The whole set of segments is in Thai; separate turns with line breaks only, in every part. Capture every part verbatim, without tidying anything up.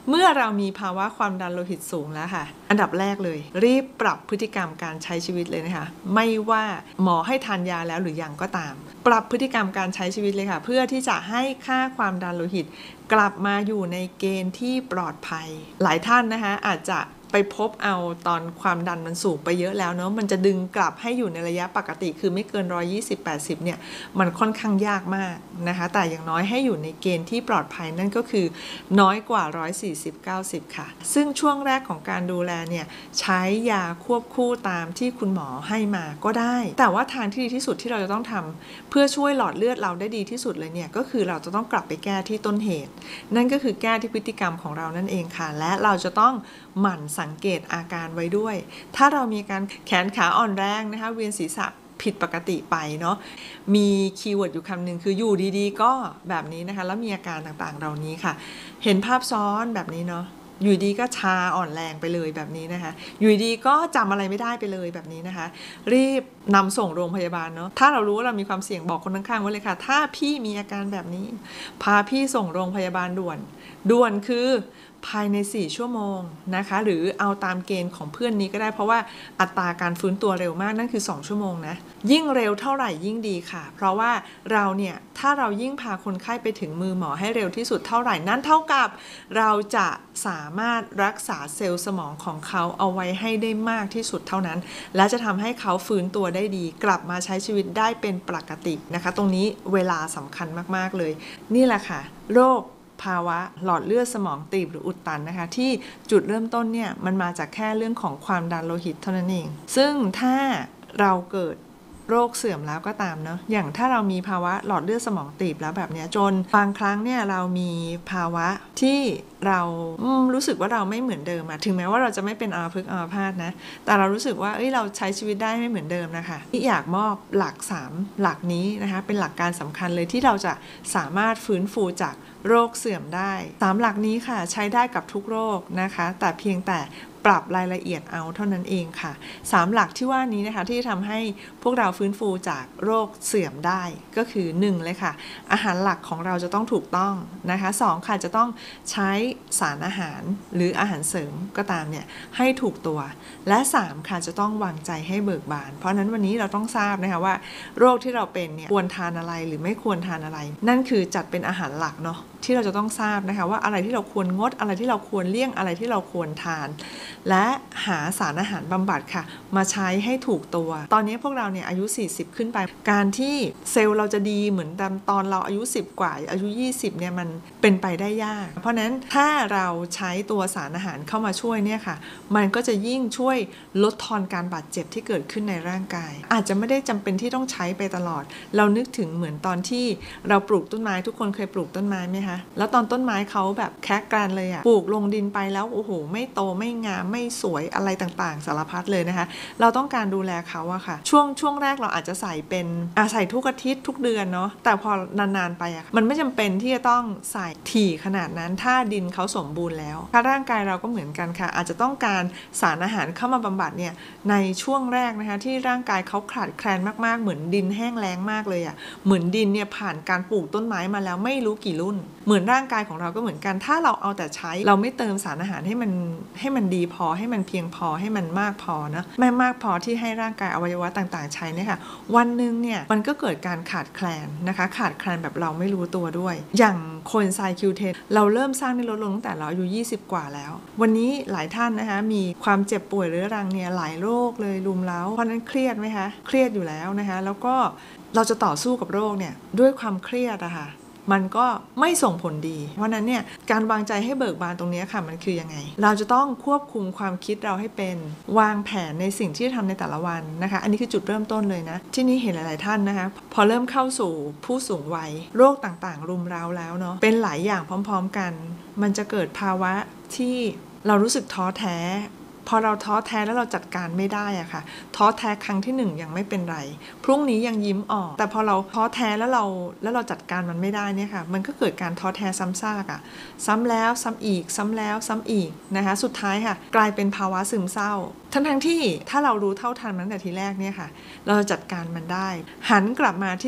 เมื่อเรามีภาวะความดันโลหิตสูงแล้วค่ะอันดับแรกเลยรีบปรับพฤติกรรมการใช้ชีวิตเลยนะคะไม่ว่าหมอให้ทานยาแล้วหรือยังก็ตามปรับพฤติกรรมการใช้ชีวิตเลยค่ะเพื่อที่จะให้ค่าความดันโลหิตกลับมาอยู่ในเกณฑ์ที่ปลอดภัยหลายท่านนะคะอาจจะไปพบเอาตอนความดันมันสูงไปเยอะแล้วเนาะมันจะดึงกลับให้อยู่ในระยะปกติคือไม่เกินหนึ่งร้อยยี่สิบ แปดสิบเนี่ยมันค่อนข้างยากมากนะคะแต่อย่างน้อยให้อยู่ในเกณฑ์ที่ปลอดภัยนั่นก็คือน้อยกว่าหนึ่งร้อยสี่สิบ เก้าสิบค่ะซึ่งช่วงแรกของการดูแลเนี่ยใช้ยาควบคู่ตามที่คุณหมอให้มาก็ได้แต่ว่าทางที่ดีที่สุดที่เราจะต้องทำเพื่อช่วยหลอดเลือดเราได้ดีที่สุดเลยเนี่ยก็คือเราจะต้องกลับไปแก้ที่ต้นเหตุนั่นก็คือแก้ที่พฤติกรรมของเรานั่นเองค่ะและเราจะต้องหมั่นสังเกตอาการไว้ด้วยถ้าเรามีการแขนขาอ่อนแรงนะคะเวียนศีรษะผิดปกติไปเนาะมีคีย์เวิร์ดอยู่คำหนึ่งคืออยู่ดีๆก็แบบนี้นะคะแล้วมีอาการต่างๆเหล่านี้ค่ะเห็นภาพซ้อนแบบนี้เนาะอยู่ดีก็ชาอ่อนแรงไปเลยแบบนี้นะคะอยู่ดีก็จำอะไรไม่ได้ไปเลยแบบนี้นะคะรีบนำส่งโรงพยาบาลเนาะถ้าเรารู้ว่าเรามีความเสี่ยงบอกคนข้างๆไว้เลยค่ะถ้าพี่มีอาการแบบนี้พาพี่ส่งโรงพยาบาลด่วนด่วนคือภายในสี่ชั่วโมงนะคะหรือเอาตามเกณฑ์ของเพื่อนนี้ก็ได้เพราะว่าอัตราการฟื้นตัวเร็วมากนั่นคือสองชั่วโมงนะยิ่งเร็วเท่าไหร่ยิ่งดีค่ะเพราะว่าเราเนี่ยถ้าเรายิ่งพาคนไข้ไปถึงมือหมอให้เร็วที่สุดเท่าไหร่นั่นเท่ากับเราจะสามารถรักษาเซลล์สมองของเขาเอาไว้ให้ได้มากที่สุดเท่านั้นและจะทำให้เขาฟื้นตัวได้ดีกลับมาใช้ชีวิตได้เป็นปกตินะคะตรงนี้เวลาสำคัญมากๆเลยนี่แหละค่ะโรคภาวะหลอดเลือดสมองตีบหรืออุดตันนะคะที่จุดเริ่มต้นเนี่ยมันมาจากแค่เรื่องของความดันโลหิตเท่านั้นเองซึ่งถ้าเราเกิดโรคเสื่อมแล้วก็ตามเนาะอย่างถ้าเรามีภาวะหลอดเลือดสมองตีบแล้วแบบนี้จนบางครั้งเนี่ยเรามีภาวะที่เรารู้สึกว่าเราไม่เหมือนเดิมอะถึงแม้ว่าเราจะไม่เป็นอัมพฤกษ์อัมพาตนะแต่เรารู้สึกว่าเอ้ยเราใช้ชีวิตได้ไม่เหมือนเดิมนะคะที่อยากมอบหลักสามหลักนี้นะคะเป็นหลักการสำคัญเลยที่เราจะสามารถฟื้นฟูจากโรคเสื่อมได้สามหลักนี้ค่ะใช้ได้กับทุกโรคนะคะแต่เพียงแต่ปรับรายละเอียดเอาเท่านั้นเองค่ะสามหลักที่ว่านี้นะคะที่ทำให้พวกเราฟื้นฟูจากโรคเสื่อมได้ก็คือหนึ่งเลยค่ะอาหารหลักของเราจะต้องถูกต้องนะคะสองค่ะจะต้องใช้สารอาหารหรืออาหารเสริมก็ตามเนี่ยให้ถูกตัวและสามค่ะจะต้องวางใจให้เบิกบานเพราะนั้นวันนี้เราต้องทราบนะคะว่าโรคที่เราเป็นเนี่ยควรทานอะไรหรือไม่ควรทานอะไรนั่นคือจัดเป็นอาหารหลักเนาะที่เราจะต้องทราบนะคะว่าอะไรที่เราควรงดอะไรที่เราควรเลี่ยงอะไรที่เราควรทานและหาสารอาหารบำบัดค่ะมาใช้ให้ถูกตัวตอนนี้พวกเราเนี่ยอายุสี่สิบขึ้นไปการที่เซลล์เราจะดีเหมือนตอนเราอายุสิบกว่าอายุยี่สิบเนี่ยมันเป็นไปได้ยากเพราะนั้นถ้าเราใช้ตัวสารอาหารเข้ามาช่วยเนี่ยค่ะมันก็จะยิ่งช่วยลดทอนการบาดเจ็บที่เกิดขึ้นในร่างกายอาจจะไม่ได้จำเป็นที่ต้องใช้ไปตลอดเรานึกถึงเหมือนตอนที่เราปลูกต้นไม้ทุกคนเคยปลูกต้นไม้ไหมคะแล้วตอนต้นไม้เขาแบบแคะกรันเลยอะปลูกลงดินไปแล้วโอ้โหไม่โตไม่งามไม่สวยอะไรต่างๆสารพัดเลยนะคะเราต้องการดูแลเขาอะค่ะช่วงช่วงแรกเราอาจจะใส่เป็นอาใส่ทุกอาทิตย์ทุกเดือนเนาะแต่พอนานๆไปอะมันไม่จำเป็นที่จะต้องใส่ถี่ขนาดนั้นถ้าดินเขาสมบูรณ์แล้วถ้าร่างกายเราก็เหมือนกันค่ะอาจจะต้องการสารอาหารเข้ามาบำบัดเนี่ยในช่วงแรกนะคะที่ร่างกายเขาขาดแคลนมากๆเหมือนดินแห้งแล้งมากเลยอะเหมือนดินเนี่ยผ่านการปลูกต้นไม้มาแล้วไม่รู้กี่รุ่นเหมือนร่างกายของเราก็เหมือนกันถ้าเราเอาแต่ใช้เราไม่เติมสารอาหารให้มันให้มันดีพอให้มันเพียงพอให้มันมากพอนะไม่มากพอที่ให้ร่างกายอวัยวะต่างๆใช้เนี่ยค่ะวันหนึ่งเนี่ยมันก็เกิดการขาดแคลนนะคะขาดแคลนแบบเราไม่รู้ตัวด้วยอย่างโคเอนไซม์ คิว เทน เราเริ่มสร้างได้ลดลงตั้งแต่เราอายุยี่สิบกว่าแล้ววันนี้หลายท่านนะคะมีความเจ็บป่วยเรื้อรังเนี่ยหลายโรคเลยรุมเร้าเพราะนั้นเครียดไหมคะเครียดอยู่แล้วนะคะแล้วก็เราจะต่อสู้กับโรคเนี่ยด้วยความเครียดอะค่ะมันก็ไม่ส่งผลดีเพราะนั้นเนี่ยการวางใจให้เบิกบานตรงนี้ค่ะมันคือยังไงเราจะต้องควบคุมความคิดเราให้เป็นวางแผนในสิ่งที่ทำในแต่ละวันนะคะอันนี้คือจุดเริ่มต้นเลยนะที่นี่เห็นหลายๆท่านนะคะพอเริ่มเข้าสู่ผู้สูงวัยโรคต่างๆรุมเร้าแล้วเนาะเป็นหลายอย่างพร้อมๆกันมันจะเกิดภาวะที่เรารู้สึกท้อแท้พอเราท้อแท้แล้วเราจัดการไม่ได้อะค่ะท้อแท้ครั้งที่หนึ่งยังไม่เป็นไรพรุ่งนี้ยังยิ้มออกแต่พอเราท้อแท้แล้วเราแล้วเราจัดการมันไม่ได้เนี่ยค่ะมันก็เกิดการท้อแท้ซ้ำซากอะซ้ำแล้วซ้ำอีกซ้ำแล้วซ้ำอีกนะคะสุดท้ายค่ะกลายเป็นภาวะซึมเศร้าทั้งทั้งที่ถ้าเรารู้เท่าทันมันตั้งแต่ทีแรกเนี่ยค่ะเราจัดการมันได้หันกลับมาที่จะ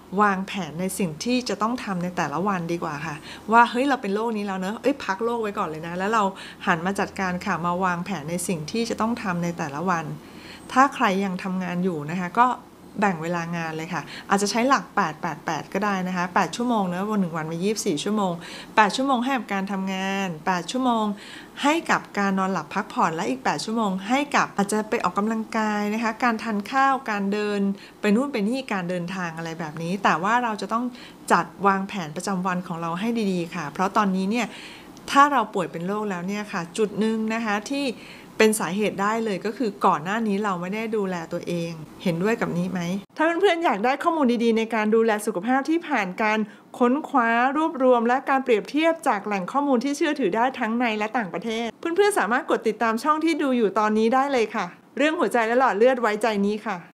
วางแผนในสิ่งที่จะต้องทำในแต่ละวันดีกว่าค่ะว่าเฮ้ยเราเป็นโรคนี้แล้วเนอะเอ้ยพักโรคไว้ก่อนเลยนะแล้วเราหันมาจัดการค่ะมาวางแผนในสิ่งที่จะต้องทำในแต่ละวันถ้าใครยังทำงานอยู่นะคะก็แบ่งเวลางานเลยค่ะอาจจะใช้หลักแปด แปด แปดก็ได้นะคะแปดชั่วโมงเนอะวันหนึ่งวันมียี่สิบสี่ชั่วโมงแปดชั่วโมงให้กับการทำงานแปดชั่วโมงให้กับการนอนหลับพักผ่อนและอีกแปดชั่วโมงให้กับอาจจะไปออกกำลังกายนะคะการทานข้าวการเดินไปนู่นไปนี่การเดินทางอะไรแบบนี้แต่ว่าเราจะต้องจัดวางแผนประจำวันของเราให้ดีๆค่ะเพราะตอนนี้เนี่ยถ้าเราป่วยเป็นโรคแล้วเนี่ยค่ะจุดหนึ่งนะคะที่เป็นสาเหตุได้เลยก็คือก่อนหน้านี้เราไม่ได้ดูแลตัวเองเห็นด้วยกับนี้ไหมถ้าเพื่อนๆอยากได้ข้อมูลดีๆในการดูแลสุขภาพที่ผ่านการค้นคว้ารวบรวมและการเปรียบเทียบจากแหล่งข้อมูลที่เชื่อถือได้ทั้งในและต่างประเทศเพื่อนๆสามารถกดติดตามช่องที่ดูอยู่ตอนนี้ได้เลยค่ะเรื่องหัวใจและหลอดเลือดไว้ใจนี้ค่ะ